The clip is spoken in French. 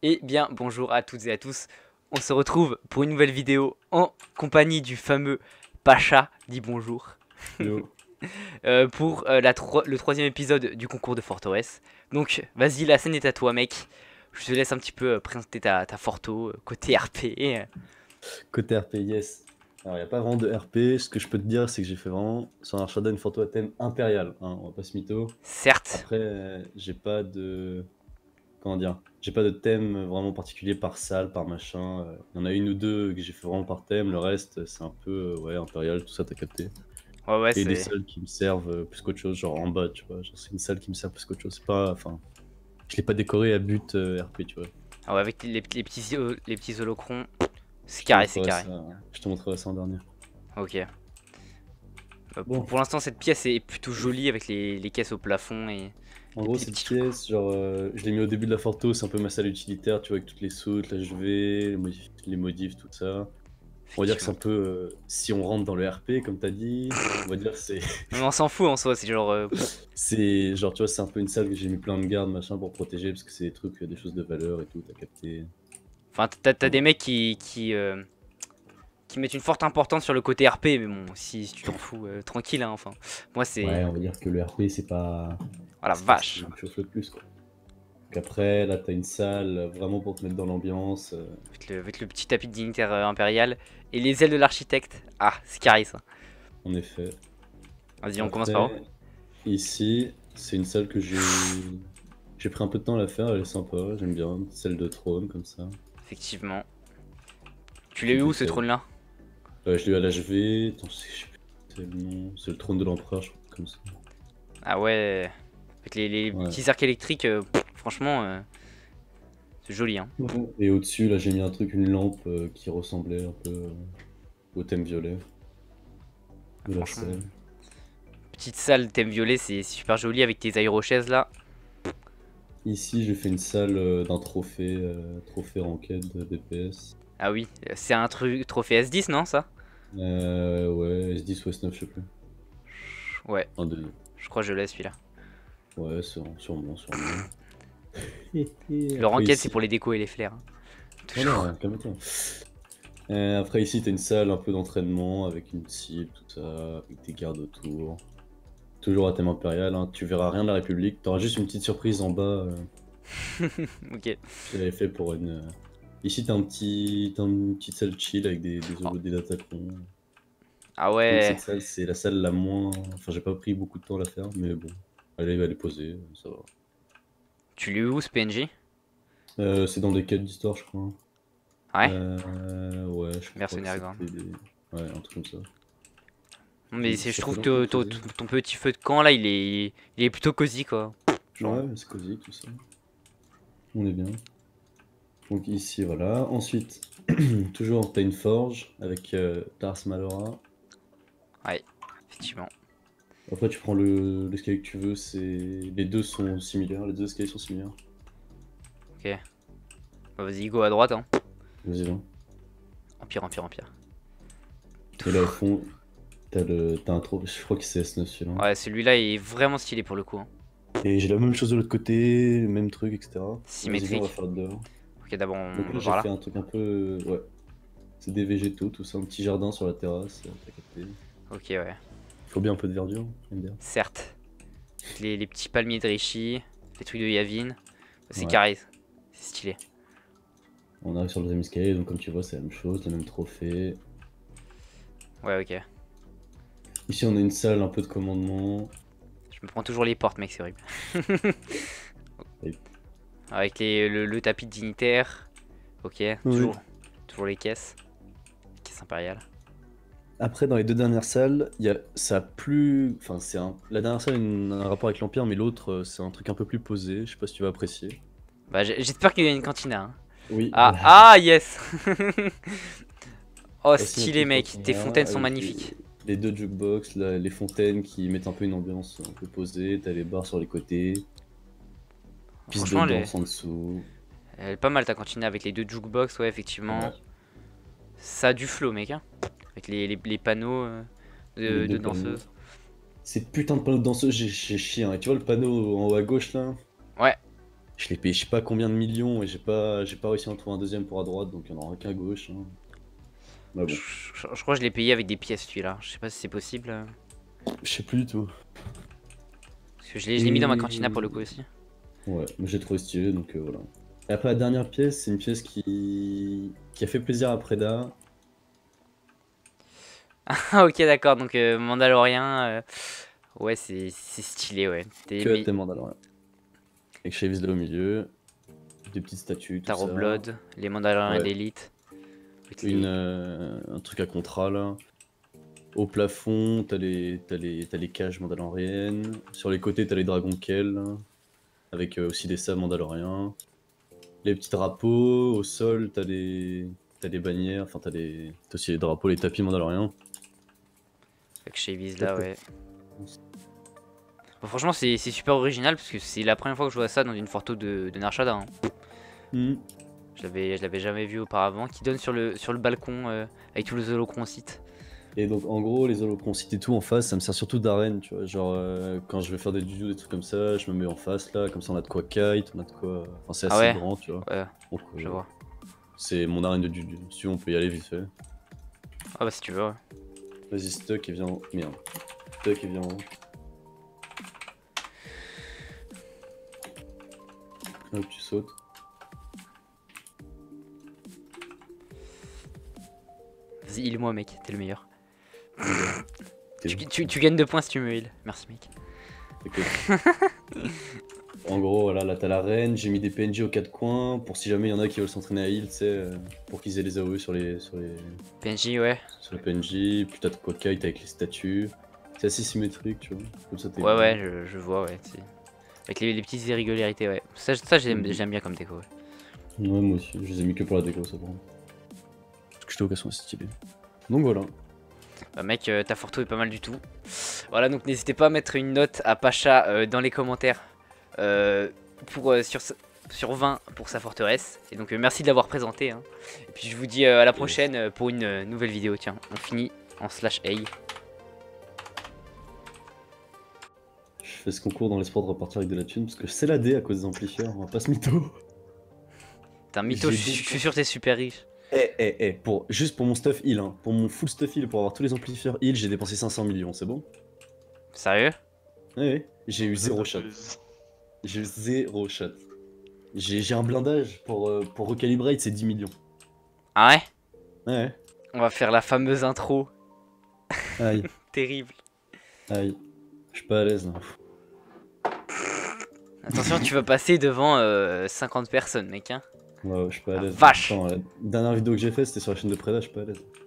Eh bien, bonjour à toutes et à tous. On se retrouve pour une nouvelle vidéo en compagnie du fameux Pacha, dit bonjour, Yo. pour le troisième épisode du concours de Forteresse. Donc, vas-y, la scène est à toi, mec. Je te laisse un petit peu présenter ta Forto, côté RP. Côté RP, yes. Alors, il n'y a pas vraiment de RP. Ce que je peux te dire, c'est que j'ai fait vraiment sur un Shadow une photo à thème impérial. Hein, on va pas se mytho. Certes, Après, j'ai pas de. Comment dire? J'ai pas de thème vraiment particulier par salle, par machin. Il y en a une ou deux que j'ai fait vraiment par thème. Le reste, c'est un peu ouais, impérial, tout ça, t'as capté. ouais, Et des c'est. salles qui me servent plus qu'autre chose, genre en bas, tu vois. Genre, c'est une salle qui me sert plus qu'autre chose. C'est pas. Enfin, je l'ai pas décoré à but RP, tu vois. Ah ouais, avec les petits holocrons, c'est Je te carré, c'est montrerai carré. ça, je te montrerai ça en dernier. Ok. Bon. Pour l'instant, cette pièce est plutôt jolie avec les caisses au plafond et En gros, les cette petits trucs. pièce, genre, je l'ai mis au début de la photo, c'est un peu ma salle utilitaire, tu vois, avec toutes les soutes, là je vais, les modifs, tout ça. On va dire que c'est Effectivement. un peu, si on rentre dans le RP, comme t'as dit, on va dire que c'est, Mais on s'en fout en soi, c'est genre. c'est, genre, tu vois, c'est un peu une salle que j'ai mis plein de gardes, machin, pour protéger, parce que c'est des trucs, des choses de valeur et tout, t'as capté. Enfin, t'as des Voilà. mecs qui mettent une forte importance sur le côté RP, mais bon, si tu t'en fous, tranquille, hein, enfin. Moi, c'est. Ouais, on va dire que le RP, Oh la c'est pas ce qui vache. me chauffe le plus, quoi. Donc après, là, t'as une salle, vraiment pour te mettre dans l'ambiance. Avec le petit tapis de dignitaire impérial et les ailes de l'architecte. Ah, c'est carré ça. En effet. Vas-y, on commence par où? Après, ici, c'est une salle que j'ai pris un peu de temps à la faire, elle est sympa, j'aime bien, celle de trône comme ça. Effectivement. Tu l'as eu Petite où ce vaisselle. trône là? Je l'ai eu à l'HV, attends, je sais plus c'est le nom, c'est le trône de l'empereur, je crois, comme ça. Ah ouais. Avec les Ouais. petits arcs électriques, franchement, c'est joli, hein. Ouais. Et au-dessus, là, j'ai mis un truc, une lampe qui ressemblait un peu au thème violet de la Franchement. salle. Petite salle thème violet, c'est super joli avec tes aérochaises là. Ici, j'ai fait une salle d'un trophée, trophée ranked de DPS. Ah oui, c'est un truc trophée S10, non ça? Ouais, S10 ou S9, je sais plus. Ouais, Un de... je crois que je l'ai celui-là. Ouais, sûrement, sûrement. Le Après ranked c'est ici, pour les décos et les flairs, hein. Toujours. voilà, calme-toi. Après ici, t'as une salle un peu d'entraînement avec une cible, tout ça, avec des gardes autour. Toujours à thème impérial, hein. Tu verras rien de la République. T'auras juste une petite surprise en bas. Ok. Je l'avais fait pour une. Ici, t'as une petite salle chill avec Oh. des datacrons. Ah Je trouve que ouais. cette salle, c'est la salle la moins. Enfin, j'ai pas pris beaucoup de temps à la faire, mais bon. Elle est posée, ça va. Tu l'as eu où ce PNJ? C'est dans des quêtes d'histoire, je crois. Ouais. Ouais, je crois que Mercenaire grave. c'était des. Ouais, un truc comme ça. Mais Ça je fait trouve longtemps que que je les ai. ton petit feu de camp là, il est plutôt cosy quoi. Genre. Ouais, c'est cosy, tout ça. On est bien. Donc ici, voilà. Ensuite, toujours, t'as une forge avec Tars Malora. Ouais, effectivement. Après, tu prends l'escalier que tu veux. Les deux sont similaires. Les deux escaliers sont similaires. Ok. Bah, vas-y, go à droite, hein. Vas-y, va. Empire, empire, empire. Et là, au fond, t'as un trop. Je crois que c'est S9 celui-là. Ouais, celui-là est vraiment stylé pour le coup, hein. Et j'ai la même chose de l'autre côté, même truc, etc. Vas-y, viens, on va Symétrique. faire dehors. Ok, d'abord Donc on là, va j'ai par là. fait un truc un peu. Ouais. C'est des végétaux, tout ça. Un petit jardin sur la terrasse. T'as capté. Ok, ouais. Faut bien un peu de verdure, j'aime bien. Certes. Avec les petits palmiers de Rishi, les trucs de Yavin. C'est Ouais. carré. C'est stylé. On arrive sur le deuxième escalier, donc comme tu vois, c'est la même chose, le même trophée. Ouais, ok. Ici, on a une salle un peu de commandement. Je me prends toujours les portes, mec, c'est horrible. Et- Avec le tapis de dignitaire. Ok, Oui. toujours les caisses. Caisse impériale. Après, dans les deux dernières salles, ça a plus. Enfin, la dernière salle a un rapport avec l'Empire, mais l'autre, c'est un truc un peu plus posé. Je sais pas si tu vas apprécier. Bah, j'espère qu'il y a une cantina, hein. Oui, Ah, voilà. ah, yes. Oh, Voici notre stylé, petite mec. Tes cantina fontaines sont avec magnifiques. les deux jukebox, les fontaines qui mettent un peu une ambiance un peu posée. T'as les bars sur les côtés, piste de Franchement, danse en dessous. elle est pas mal ta cantina avec les deux jukebox, ouais, effectivement. Ouais. Ça a du flow, mec, hein. Avec les panneaux Les de deux panneaux. danseuses. Ces putains de panneaux de danseuse, j'ai chié, hein. Et tu vois le panneau en haut à gauche là? Ouais, Je l'ai payé je sais pas combien de millions et j'ai pas réussi à en trouver un deuxième pour à droite, donc il y en aura qu'à gauche. Hein. Mais Je, bon, je crois que je l'ai payé avec des pièces celui-là. Je sais pas si c'est possible. je sais plus du tout. Parce que je l'ai mis dans ma cantina pour le coup aussi. Ouais, mais j'ai trouvé stylé, donc voilà. Et après, la dernière pièce, c'est une pièce qui a fait plaisir à Preda. Ah ok d'accord, donc Mandalorian, ouais c'est stylé ouais. Que t'es Mandalorian. Avec Chavis là au milieu, des petites statues, tout Tarot ça. Blood, les Mandaloriens Ouais. d'élite. Un truc à contrat là. Au plafond, t'as les cages mandaloriennes. Sur les côtés, t'as les dragons Kell. Avec aussi des sables mandaloriens. Les petits drapeaux. Au sol, t'as des bannières. Enfin, t'as aussi les drapeaux, les tapis mandaloriens. Avec Chavis là ouais. Bon, franchement c'est super original parce que c'est la première fois que je vois ça dans une photo de Nar Shaddaa, hein. Hmm. Je l'avais jamais vu auparavant. Qui donne sur le balcon avec tous les holocrons sites. Et donc, en gros, les holocronsites et tout en face, ça me sert surtout d'arène, tu vois. Genre, quand je vais faire des jujus, des trucs comme ça, je me mets en face là, comme ça on a de quoi kite, on a de quoi. Enfin, c'est Ah assez ouais, grand, tu vois. ouais, Donc, je vois. c'est mon arène de juju. Si on peut y aller vite fait. Ah bah si tu veux ouais. Vas-y, stock et viens en. Merde. Stock et viens en. Hop, tu sautes. Vas-y heal moi mec, t'es le meilleur. T'es Tu gagnes 2 points si tu me heal. Merci mec. ok. En gros, voilà, là t'as l'arène, j'ai mis des PNJ aux quatre coins pour si jamais il y en a qui veulent s'entraîner à heal, tu sais, pour qu'ils aient les AOE PNJ ouais. sur les PNJ, puis t'as de quoi kite avec les statues. C'est assez symétrique, tu vois. Comme ça, t'es Ouais bien. ouais je vois ouais. Avec les petites irrégularités ouais. Ça j'aime bien comme déco ouais. Ouais, moi aussi, je les ai mis que pour la déco, ça, par contre. Parce que j'étais au casson, c'est stylé. Donc voilà. Bah mec ta photo est pas mal du tout. Voilà donc n'hésitez pas à mettre une note à Pacha dans les commentaires sur 20 pour sa forteresse. Et donc merci de l'avoir présenté hein. Et puis je vous dis à la prochaine pour une nouvelle vidéo. Tiens on finit en /A. Je fais ce concours dans l'espoir de repartir avec de la thune, parce que c'est la D à cause des amplifieurs, on va pas se mytho. T'es un mytho, je suis sûr que t'es super riche. Juste pour mon stuff heal, hein. Pour mon full stuff heal, pour avoir tous les amplifieurs heal, j'ai dépensé 500 millions, c'est bon? Sérieux? Ouais, j'ai eu 0 shot. J'ai eu 0 shot. J'ai un blindage pour recalibrate, c'est 10 millions. Ah ouais? Ouais. On va faire la fameuse intro. Aïe. Terrible. Aïe. Je suis pas à l'aise là. Attention, tu vas passer devant 50 personnes, mec. Hein. Ouais, je suis pas à Ah, l'aise. vache. Attends, la dernière vidéo que j'ai faite, c'était sur la chaîne de Preda, je suis pas à l'aise.